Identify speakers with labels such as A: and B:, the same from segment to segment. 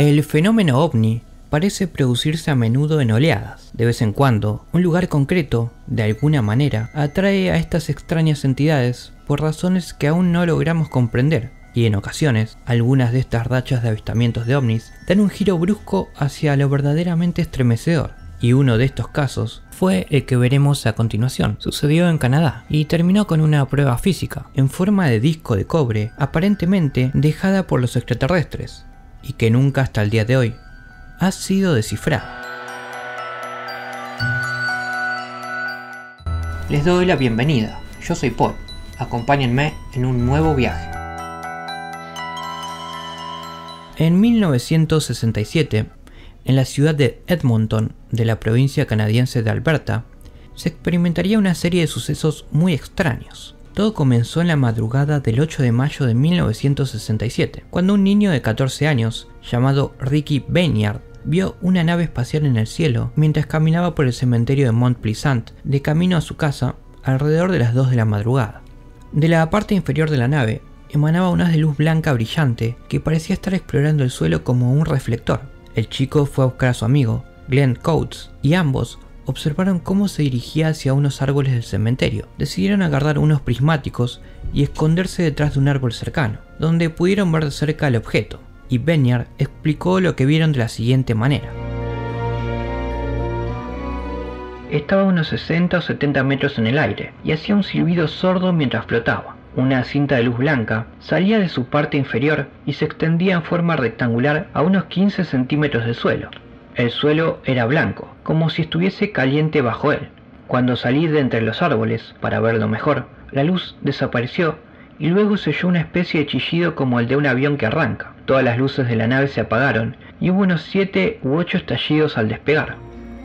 A: El fenómeno ovni parece producirse a menudo en oleadas. De vez en cuando, un lugar concreto, de alguna manera, atrae a estas extrañas entidades por razones que aún no logramos comprender, y en ocasiones, algunas de estas rachas de avistamientos de ovnis dan un giro brusco hacia lo verdaderamente estremecedor. Y uno de estos casos fue el que veremos a continuación. Sucedió en Canadá y terminó con una prueba física en forma de disco de cobre aparentemente dejada por los extraterrestres y que nunca hasta el día de hoy ha sido descifrada. Les doy la bienvenida, yo soy Paul, acompáñenme en un nuevo viaje. En 1967, en la ciudad de Edmonton, de la provincia canadiense de Alberta, se experimentaría una serie de sucesos muy extraños. Todo comenzó en la madrugada del 8 de mayo de 1967, cuando un niño de 14 años, llamado Ricky Banyard, vio una nave espacial en el cielo mientras caminaba por el cementerio de Mont Pleasant de camino a su casa alrededor de las 2 de la madrugada. De la parte inferior de la nave emanaba un haz de luz blanca brillante que parecía estar explorando el suelo como un reflector. El chico fue a buscar a su amigo, Glenn Coates, y ambos observaron cómo se dirigía hacia unos árboles del cementerio. Decidieron agarrar unos prismáticos y esconderse detrás de un árbol cercano, donde pudieron ver de cerca el objeto, y Banyard explicó lo que vieron de la siguiente manera. Estaba a unos 60 o 70 metros en el aire y hacía un silbido sordo mientras flotaba. Una cinta de luz blanca salía de su parte inferior y se extendía en forma rectangular a unos 15 centímetros del suelo. El suelo era blanco, como si estuviese caliente bajo él. Cuando salí de entre los árboles para verlo mejor, la luz desapareció y luego se oyó una especie de chillido como el de un avión que arranca. Todas las luces de la nave se apagaron y hubo unos 7 u 8 estallidos al despegar.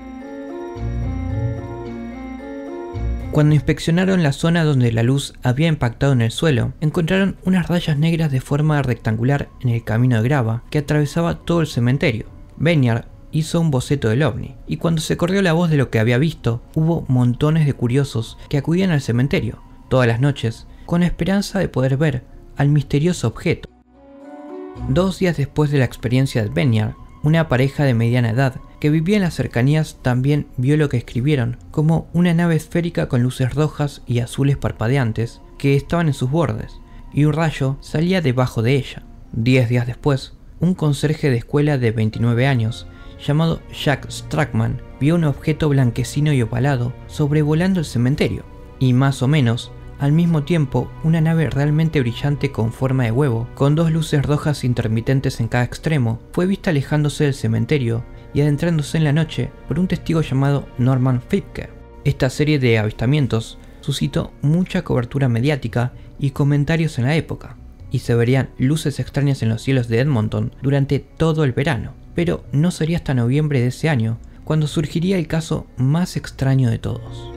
A: Cuando inspeccionaron la zona donde la luz había impactado en el suelo, encontraron unas rayas negras de forma rectangular en el camino de grava que atravesaba todo el cementerio. Banyard hizo un boceto del ovni, y cuando se corrió la voz de lo que había visto, hubo montones de curiosos que acudían al cementerio, todas las noches, con la esperanza de poder ver al misterioso objeto. 2 días después de la experiencia de Banyard, una pareja de mediana edad que vivía en las cercanías también vio lo que escribieron como una nave esférica con luces rojas y azules parpadeantes que estaban en sus bordes, y un rayo salía debajo de ella. 10 días después, un conserje de escuela de 29 años, llamado Jack Strackman, vio un objeto blanquecino y ovalado sobrevolando el cementerio, y más o menos al mismo tiempo una nave realmente brillante con forma de huevo, con 2 luces rojas intermitentes en cada extremo, fue vista alejándose del cementerio y adentrándose en la noche por un testigo llamado Norman Fipke. Esta serie de avistamientos suscitó mucha cobertura mediática y comentarios en la época, y se verían luces extrañas en los cielos de Edmonton durante todo el verano, pero no sería hasta noviembre de ese año cuando surgiría el caso más extraño de todos.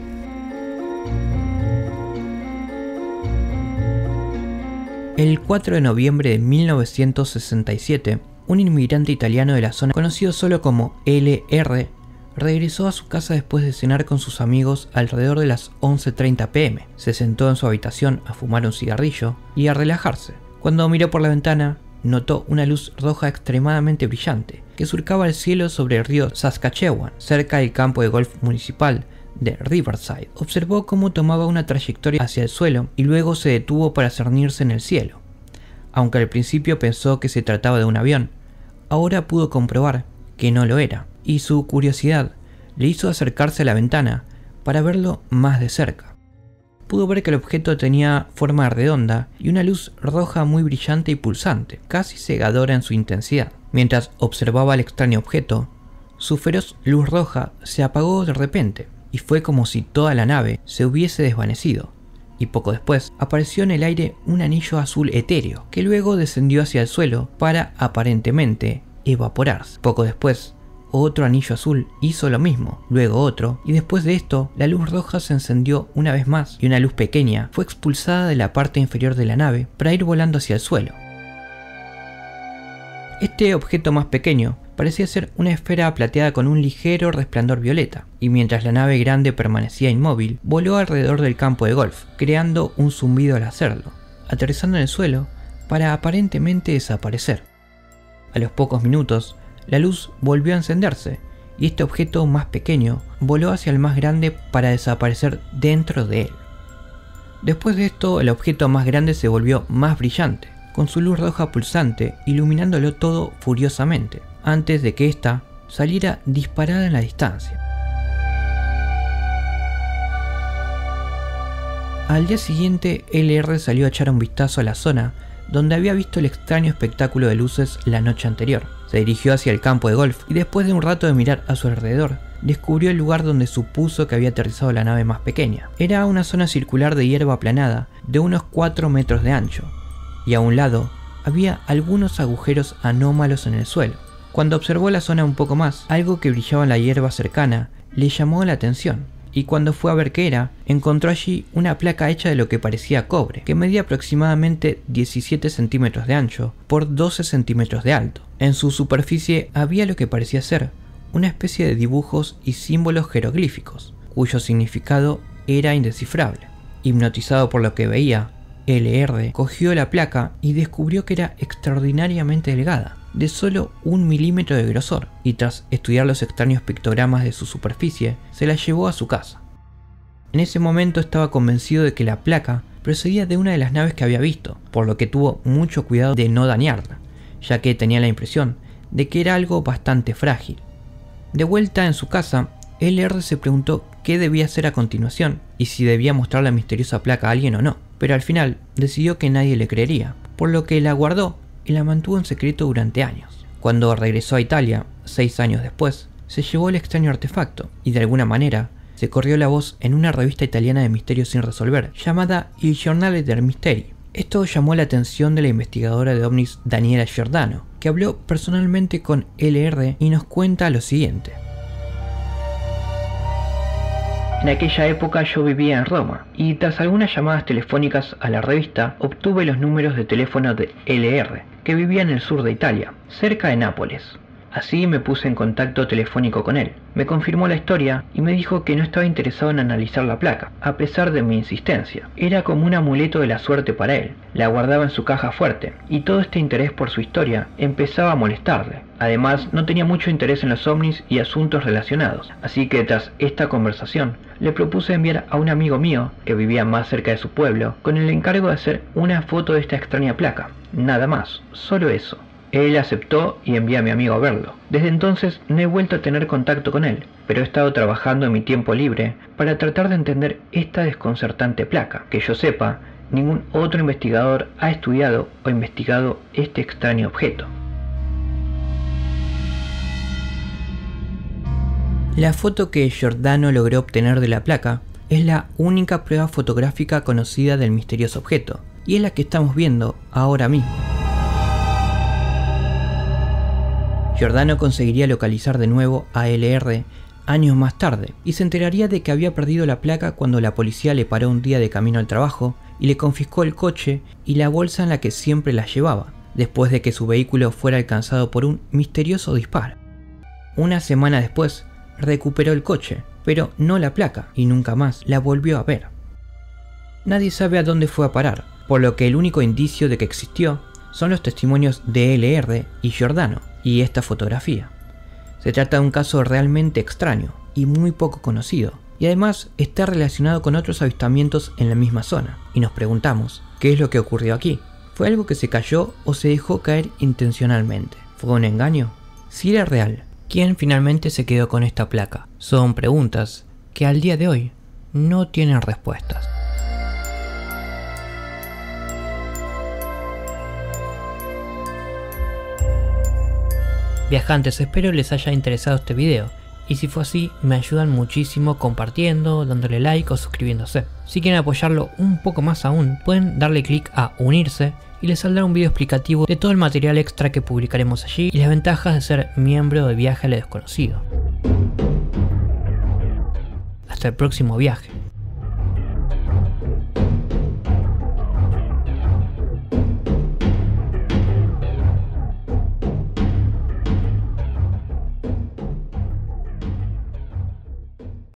A: El 4 de noviembre de 1967, un inmigrante italiano de la zona, conocido solo como LR, regresó a su casa después de cenar con sus amigos alrededor de las 11:30 p.m. Se sentó en su habitación a fumar un cigarrillo y a relajarse. Cuando miró por la ventana, notó una luz roja extremadamente brillante que surcaba el cielo sobre el río Saskatchewan, cerca del campo de golf municipal de Riverside. Observó cómo tomaba una trayectoria hacia el suelo y luego se detuvo para cernirse en el cielo. Aunque al principio pensó que se trataba de un avión, ahora pudo comprobar que no lo era, y su curiosidad le hizo acercarse a la ventana para verlo más de cerca. Pudo ver que el objeto tenía forma redonda y una luz roja muy brillante y pulsante, casi cegadora en su intensidad. Mientras observaba el extraño objeto, su feroz luz roja se apagó de repente, y fue como si toda la nave se hubiese desvanecido, y poco después apareció en el aire un anillo azul etéreo, que luego descendió hacia el suelo para, aparentemente, evaporarse. Poco después, otro anillo azul hizo lo mismo, luego otro, y después de esto, la luz roja se encendió una vez más, y una luz pequeña fue expulsada de la parte inferior de la nave para ir volando hacia el suelo. Este objeto más pequeño parecía ser una esfera plateada con un ligero resplandor violeta, y mientras la nave grande permanecía inmóvil, voló alrededor del campo de golf, creando un zumbido al hacerlo, aterrizando en el suelo para aparentemente desaparecer. A los pocos minutos, la luz volvió a encenderse y este objeto más pequeño voló hacia el más grande para desaparecer dentro de él. Después de esto, el objeto más grande se volvió más brillante, con su luz roja pulsante iluminándolo todo furiosamente, antes de que ésta saliera disparada en la distancia. Al día siguiente, LR salió a echar un vistazo a la zona donde había visto el extraño espectáculo de luces la noche anterior. Se dirigió hacia el campo de golf y después de un rato de mirar a su alrededor, descubrió el lugar donde supuso que había aterrizado la nave más pequeña. Era una zona circular de hierba aplanada de unos 4 metros de ancho, y a un lado había algunos agujeros anómalos en el suelo. Cuando observó la zona un poco más, algo que brillaba en la hierba cercana le llamó la atención, y cuando fue a ver qué era, encontró allí una placa hecha de lo que parecía cobre, que medía aproximadamente 17 centímetros de ancho por 12 centímetros de alto. En su superficie había lo que parecía ser una especie de dibujos y símbolos jeroglíficos, cuyo significado era indescifrable. Hipnotizado por lo que veía, LR cogió la placa y descubrió que era extraordinariamente delgada, de solo 1 milímetro de grosor, y tras estudiar los extraños pictogramas de su superficie, se la llevó a su casa. En ese momento estaba convencido de que la placa procedía de una de las naves que había visto, por lo que tuvo mucho cuidado de no dañarla, ya que tenía la impresión de que era algo bastante frágil. De vuelta en su casa, LR se preguntó qué debía hacer a continuación y si debía mostrar la misteriosa placa a alguien o no, pero al final decidió que nadie le creería, por lo que la guardó y la mantuvo en secreto durante años. Cuando regresó a Italia, 6 años después, se llevó el extraño artefacto y de alguna manera se corrió la voz en una revista italiana de misterios sin resolver llamada Il Giornale dei Misteri. Esto llamó la atención de la investigadora de ovnis Daniela Giordano, que habló personalmente con LR y nos cuenta lo siguiente. En aquella época yo vivía en Roma y tras algunas llamadas telefónicas a la revista obtuve los números de teléfono de LR, que vivía en el sur de Italia, cerca de Nápoles. Así me puse en contacto telefónico con él. Me confirmó la historia y me dijo que no estaba interesado en analizar la placa, a pesar de mi insistencia. Era como un amuleto de la suerte para él. La guardaba en su caja fuerte, y todo este interés por su historia empezaba a molestarle. Además, no tenía mucho interés en los ovnis y asuntos relacionados, así que tras esta conversación, le propuse enviar a un amigo mío, que vivía más cerca de su pueblo, con el encargo de hacer una foto de esta extraña placa. Nada más, solo eso. Él aceptó y envié a mi amigo a verlo. Desde entonces no he vuelto a tener contacto con él, pero he estado trabajando en mi tiempo libre para tratar de entender esta desconcertante placa. Que yo sepa, ningún otro investigador ha estudiado o investigado este extraño objeto. La foto que Giordano logró obtener de la placa es la única prueba fotográfica conocida del misterioso objeto, y es la que estamos viendo ahora mismo. Giordano conseguiría localizar de nuevo a LR años más tarde y se enteraría de que había perdido la placa cuando la policía le paró un día de camino al trabajo y le confiscó el coche y la bolsa en la que siempre la llevaba, después de que su vehículo fuera alcanzado por un misterioso disparo. Una semana después, recuperó el coche, pero no la placa, y nunca más la volvió a ver. Nadie sabe a dónde fue a parar, por lo que el único indicio de que existió son los testimonios de LR y Giordano y esta fotografía. Se trata de un caso realmente extraño y muy poco conocido, y además está relacionado con otros avistamientos en la misma zona, y nos preguntamos, ¿qué es lo que ocurrió aquí? ¿Fue algo que se cayó o se dejó caer intencionalmente? ¿Fue un engaño? Si era real, ¿quién finalmente se quedó con esta placa? Son preguntas que al día de hoy no tienen respuestas. Viajantes, espero les haya interesado este video, y si fue así, me ayudan muchísimo compartiendo, dándole like o suscribiéndose. Si quieren apoyarlo un poco más aún, pueden darle clic a unirse y les saldrá un video explicativo de todo el material extra que publicaremos allí y las ventajas de ser miembro de Viaje a lo Desconocido. Hasta el próximo viaje.